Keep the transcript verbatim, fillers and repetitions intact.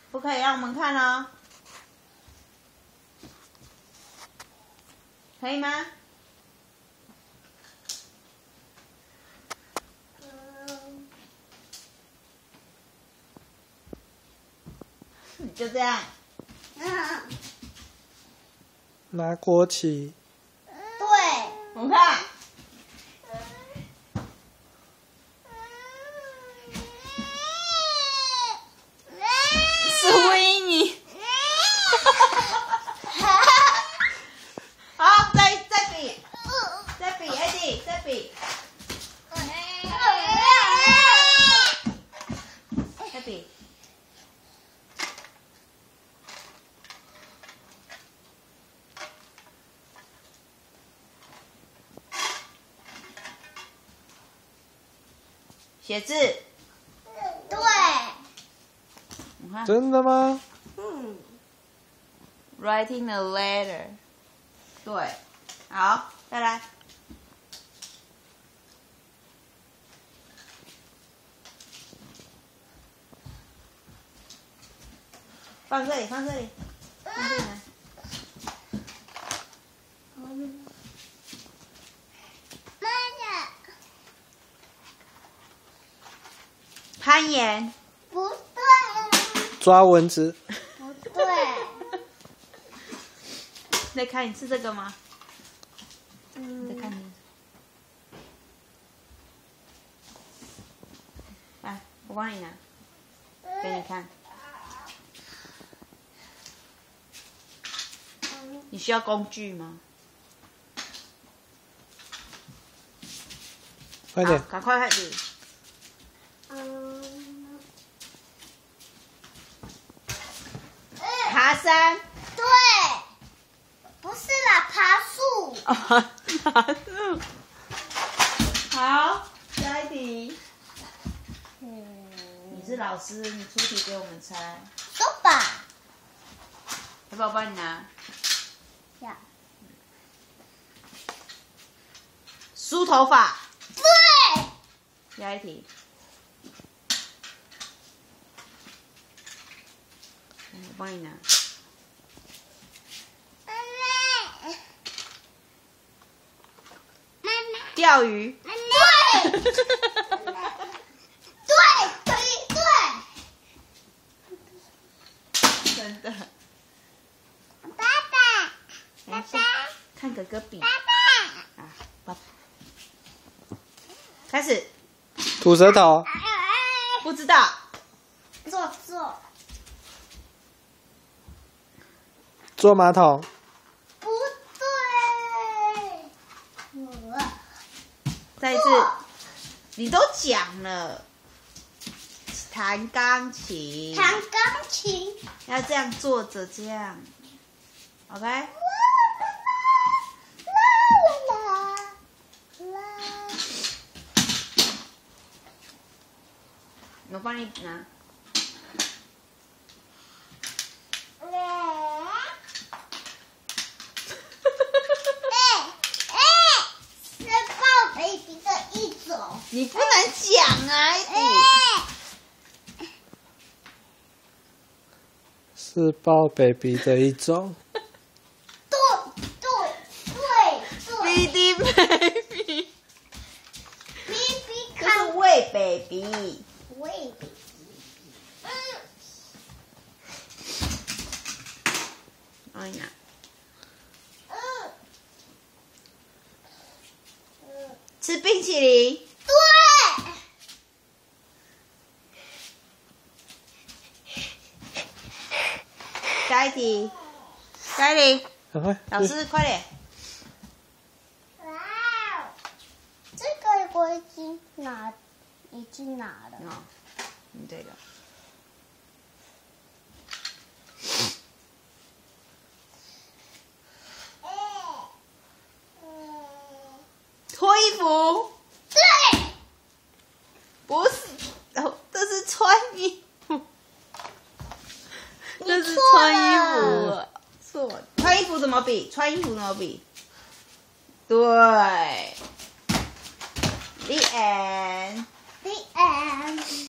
不可以让我们看哦，可以吗？嗯，就这样。 嗯， 拿国旗。 对， 我们看。苏伊你。好，再再比，再比 ，Eddie， 再比，再比。写字。 对， 你看。 真的吗？ 嗯， Writing a letter。对，好，再来。放这里，放这里，放这里来。 妈呀， 攀岩。 不对， 抓蚊子。 不对， 再看一次这个吗？ 嗯， 再看一次。来，我帮你拿，给你看。你需要工具吗？ 快点好，赶快开始。 嗯， 爬山。 对，不是啦，爬树。 啊，爬树。好，下一题。 嗯， 你是老师，你出题给我们猜， 说吧， 要不要我帮你拿？ 呀， 梳头发。 对， 下一题。嗯我帮你拿。 妈妈，妈妈， 钓鱼。 对，对，可以，对， 真的。 爸爸， 等一下，看哥哥比。 爸爸， 啊，爸爸。开始。 吐舌头。 不知道。 坐坐， 坐马桶。 不对，我再一次。你都讲了。弹钢琴。 弹钢琴， 要这样坐着这样。OK。 啦啦啦啦， 我帮你拿。 哎哎，是抱 baby 的一种。 你不能讲啊，一哎， 是抱 baby 的一种。 对对对对 B D baby。 ，baby 这是看喂 baby。 baby，嗯， 帮你拿。 嗯嗯， 吃冰淇淋。 对， 下一题。下一题。 赶快。 老师快点。 哇哦，这个我已经拿，已经拿了。 哦，你这个。脱衣服。 对， 不是，哦，这是穿衣服。这是穿衣服。错，穿衣服怎么比？穿衣服怎么比？对。The end。 The end。